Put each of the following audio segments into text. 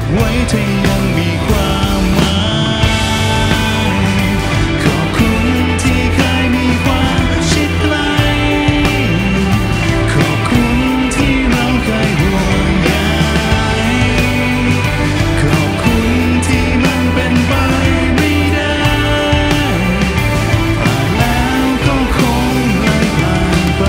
ไว้ที่ยังมีความหมายขอบคุณที่เคยมีความชิดไกลขอบคุณที่เราเคยห่วงใยขอบคุณที่มันเป็นไปไม่ได้ผ่านแล้วก็คงเลยผ่านไป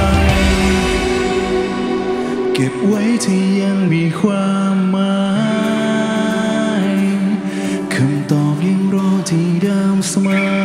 เก็บไว้ที่ยังมีความหมายคำตอบยังรอที่เดิมเสมอ